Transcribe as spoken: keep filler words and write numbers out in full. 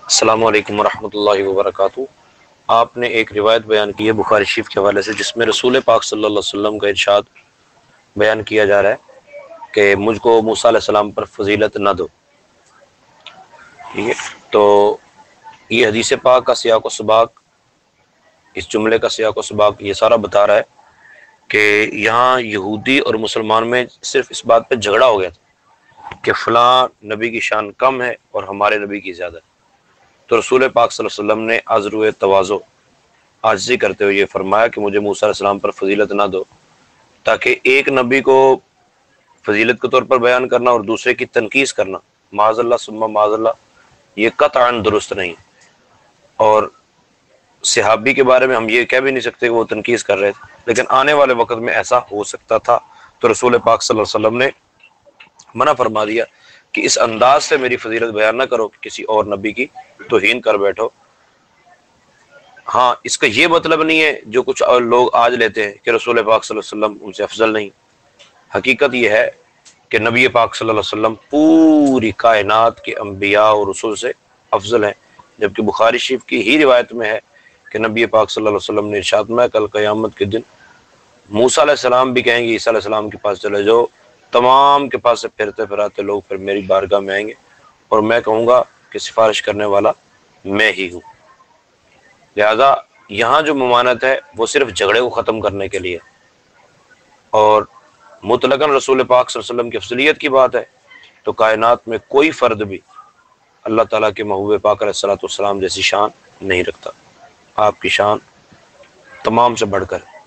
السلام علیکم ورحمۃ اللہ وبرکاتہ۔ آپ نے ایک روایت بیان کی ہے بخاری شریف کے حوالے سے، جس میں رسول پاک صلی اللہ علیہ وسلم کا ارشاد بیان کیا جا رہا ہے کہ مجھ کو موسیٰ علیہ السلام پر فضیلت نہ دو۔ ٹھیک ہے، تو یہ حدیث پاک کا سیاق و سباق، اس جملے کا سیاق و سباق یہ سارا بتا رہا ہے کہ یہاں یہودی اور مسلمان میں صرف اس بات پہ جھگڑا ہو گیا تھا کہ فلاں نبی کی شان کم ہے اور ہمارے نبی کی زیادہ ہے۔ تو رسول پاک صلی اللہ علیہ وسلم نے عذر و تواضع عاجزی کرتے ہوئے یہ فرمایا کہ مجھے موسیٰ علیہ السلام پر فضیلت نہ دو، تاکہ ایک نبی کو فضیلت کے طور پر بیان کرنا اور دوسرے کی تنقیص کرنا معاذ اللہ ثم معاذ اللہ یہ قطعاً درست نہیں۔ اور صحابی کے بارے میں ہم یہ کہہ بھی نہیں سکتے کہ وہ تنقیص کر رہے تھے، لیکن آنے والے وقت میں ایسا ہو سکتا تھا، تو رسول پاک صلی اللہ علیہ وسلم نے منع فرما دیا کہ اس انداز سے میری فضیلت بیان نہ کرو کہ کسی اور نبی کی توہین کر بیٹھو۔ ہاں، اس کا یہ مطلب نہیں ہے جو کچھ لوگ آج لیتے ہیں کہ رسول پاک صلی اللہ علیہ وسلم ان سے افضل نہیں۔ حقیقت یہ ہے کہ نبی پاک صلی اللہ علیہ وسلم پوری کائنات کے انبیاء اور رسول سے افضل ہیں، جبکہ بخاری شریف کی ہی روایت میں ہے کہ نبی پاک صلی اللہ علیہ وسلم نے ارشاد میں کل قیامت کے دن موسیٰ علیہ السلام بھی کہیں گے عیسیٰ علیہ السلام کے پاس چلے جاؤ، تمام کے پاس سے پھرتے پھراتے لوگ پھر میری بارگاہ میں آئیں گے اور میں کہوں گا کہ سفارش کرنے والا میں ہی ہوں۔ لہذا یہاں جو ممانعت ہے وہ صرف جھگڑے کو ختم کرنے کے لیے، اور مطلقاً رسول پاک صلی اللہ علیہ وسلم کی افضلیت کی بات ہے تو کائنات میں کوئی فرد بھی اللہ تعالیٰ کے محبوب پاک علیہ الصلوۃ والسلام جیسی شان نہیں رکھتا۔ آپ کی شان تمام سے بڑھ کر